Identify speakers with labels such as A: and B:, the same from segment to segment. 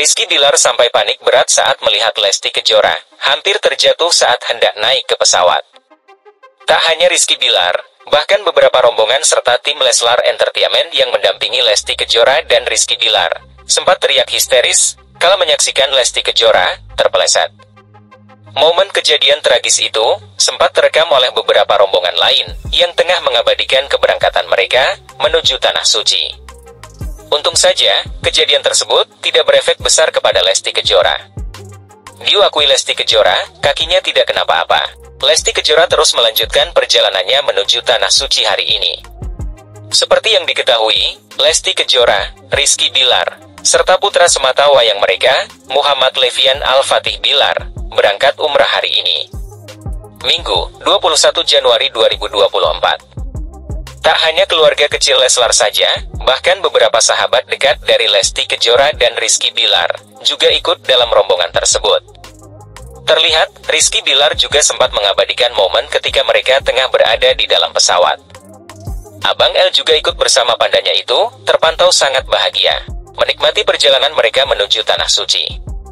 A: Rizky Bilar sampai panik berat saat melihat Lesti Kejora, hampir terjatuh saat hendak naik ke pesawat. Tak hanya Rizky Bilar, bahkan beberapa rombongan serta tim Leslar Entertainment yang mendampingi Lesti Kejora dan Rizky Bilar, sempat teriak histeris, kala menyaksikan Lesti Kejora terpeleset. Momen kejadian tragis itu, sempat terekam oleh beberapa rombongan lain, yang tengah mengabadikan keberangkatan mereka, menuju Tanah Suci. Untung saja, kejadian tersebut tidak berefek besar kepada Lesti Kejora. Diakui Lesti Kejora, kakinya tidak kenapa-apa. Lesti Kejora terus melanjutkan perjalanannya menuju Tanah Suci hari ini. Seperti yang diketahui, Lesti Kejora, Rizky Bilar, serta putra semata wayang mereka, Muhammad Levian Al-Fatih Bilar, berangkat umrah hari ini. Minggu, 21 Januari 2024. Tak hanya keluarga kecil Leslar saja, bahkan beberapa sahabat dekat dari Lesti Kejora dan Rizky Bilar, juga ikut dalam rombongan tersebut. Terlihat, Rizky Bilar juga sempat mengabadikan momen ketika mereka tengah berada di dalam pesawat. Abang L juga ikut bersama pandanya itu, terpantau sangat bahagia, menikmati perjalanan mereka menuju Tanah Suci.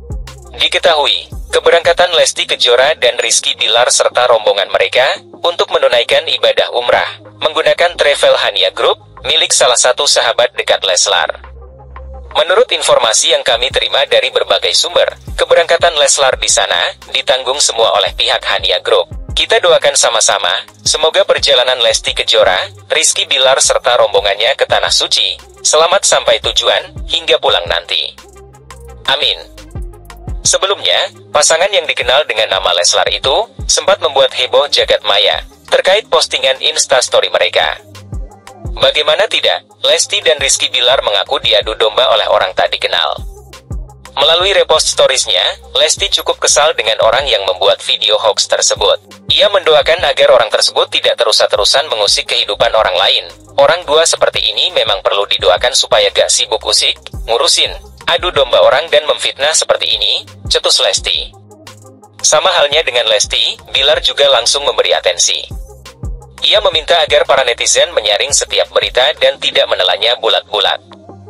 A: Diketahui, keberangkatan Lesti Kejora dan Rizky Bilar serta rombongan mereka, untuk menunaikan ibadah umrah, menggunakan Travel Hania Group, milik salah satu sahabat dekat Leslar. Menurut informasi yang kami terima dari berbagai sumber, keberangkatan Leslar di sana, ditanggung semua oleh pihak Hania Group. Kita doakan sama-sama, semoga perjalanan Lesti Kejora, Rizky Bilar serta rombongannya ke Tanah Suci, selamat sampai tujuan, hingga pulang nanti. Amin. Sebelumnya, pasangan yang dikenal dengan nama Leslar itu, sempat membuat heboh jagat maya, terkait postingan Instastory mereka. Bagaimana tidak, Lesti dan Rizky Bilar mengaku diadu domba oleh orang tak dikenal. Melalui repost storiesnya, Lesti cukup kesal dengan orang yang membuat video hoax tersebut. Ia mendoakan agar orang tersebut tidak terus-terusan mengusik kehidupan orang lain. Orang dua seperti ini memang perlu didoakan supaya gak sibuk usik, ngurusin, adu domba orang dan memfitnah seperti ini, cetus Lesti. Sama halnya dengan Lesti, Bilar juga langsung memberi atensi. Ia meminta agar para netizen menyaring setiap berita dan tidak menelannya bulat-bulat.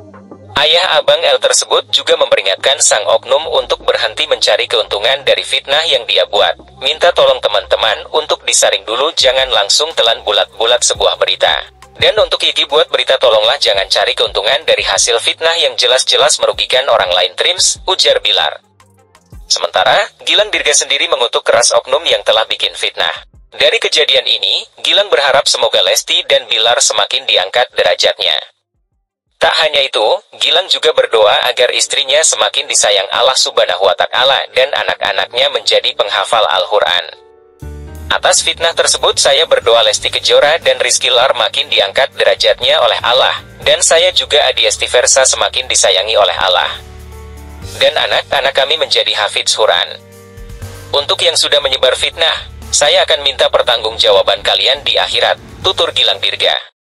A: Ayah Abang L tersebut juga memperingatkan sang oknum untuk berhenti mencari keuntungan dari fitnah yang dia buat. Minta tolong teman-teman untuk disaring dulu, jangan langsung telan bulat-bulat sebuah berita. Dan untuk Yiki buat berita tolonglah jangan cari keuntungan dari hasil fitnah yang jelas-jelas merugikan orang lain, trims, ujar Bilar. Sementara, Gilang Dirga sendiri mengutuk keras oknum yang telah bikin fitnah. Dari kejadian ini, Gilang berharap semoga Lesti dan Bilar semakin diangkat derajatnya. Tak hanya itu, Gilang juga berdoa agar istrinya semakin disayang Allah Subhanahu wa Ta'ala dan anak-anaknya menjadi penghafal Al-Quran. Atas fitnah tersebut saya berdoa Lesti Kejora dan Rizky Bilar makin diangkat derajatnya oleh Allah, dan saya juga Adi Estiversa semakin disayangi oleh Allah. Dan anak-anak kami menjadi hafidz Quran. Untuk yang sudah menyebar fitnah, saya akan minta pertanggungjawaban kalian di akhirat, tutur Gilang Dirga.